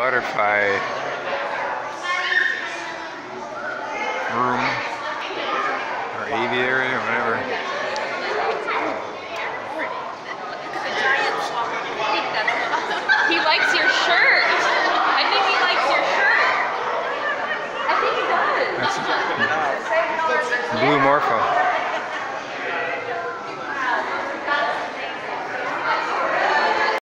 butterfly room or aviary or whatever. He likes your shirt. I think he likes your shirt. I think he does. That's Blue Morpho.